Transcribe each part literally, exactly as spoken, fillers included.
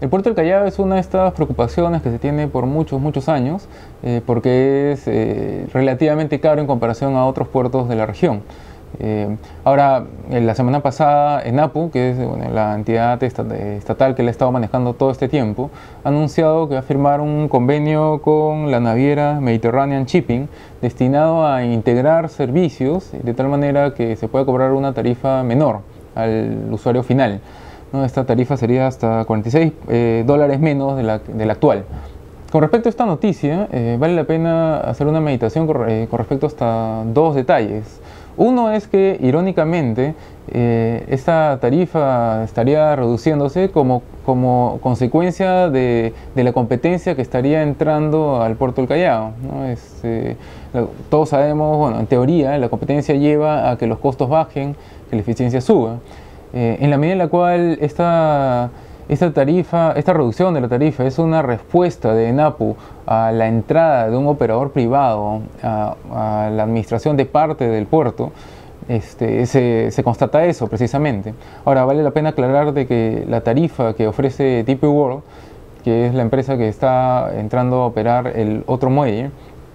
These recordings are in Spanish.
El puerto del Callao es una de estas preocupaciones que se tiene por muchos, muchos años, eh, porque es eh, relativamente caro en comparación a otros puertos de la región. Eh, ahora, en la semana pasada, ENAPU, que es bueno, la entidad estatal que le ha estado manejando todo este tiempo, ha anunciado que va a firmar un convenio con la naviera Mediterranean Shipping destinado a integrar servicios de tal manera que se pueda cobrar una tarifa menor al usuario final, ¿no? Esta tarifa sería hasta cuarenta y seis eh, dólares menos de la, de la actual. Con respecto a esta noticia, eh, vale la pena hacer una meditación con, eh, con respecto hasta dos detalles. Uno es que, irónicamente, eh, esta tarifa estaría reduciéndose como, como consecuencia de, de la competencia que estaría entrando al puerto del Callao, ¿no? Este, todos sabemos, bueno, en teoría, la competencia lleva a que los costos bajen, que la eficiencia suba. Eh, en la medida en la cual esta... Esta tarifa, esta reducción de la tarifa es una respuesta de ENAPU a la entrada de un operador privado a, a la administración de parte del puerto. Este, se, se constata eso precisamente. Ahora, vale la pena aclarar de que la tarifa que ofrece D P World, que es la empresa que está entrando a operar el otro muelle,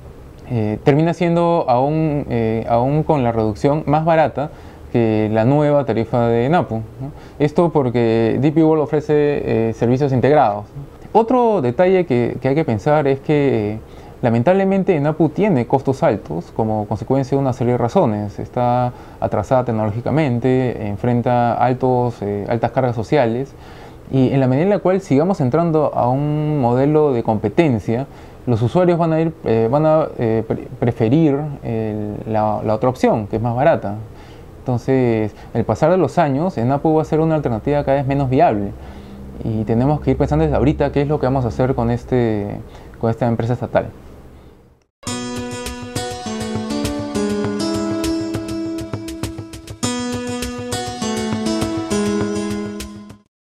eh, termina siendo aún, eh, aún con la reducción más barata que la nueva tarifa de ENAPU, ¿no? Esto porque D P World ofrece eh, servicios integrados. Otro detalle que, que hay que pensar es que lamentablemente ENAPU tiene costos altos como consecuencia de una serie de razones. Está atrasada tecnológicamente, enfrenta altos, eh, altas cargas sociales, y en la medida en la cual sigamos entrando a un modelo de competencia, los usuarios van a, ir, eh, van a eh, pre preferir el, la, la otra opción, que es más barata. Entonces, el pasar de los años, ENAPU va a ser una alternativa cada vez menos viable, y tenemos que ir pensando desde ahorita qué es lo que vamos a hacer con, este, con esta empresa estatal.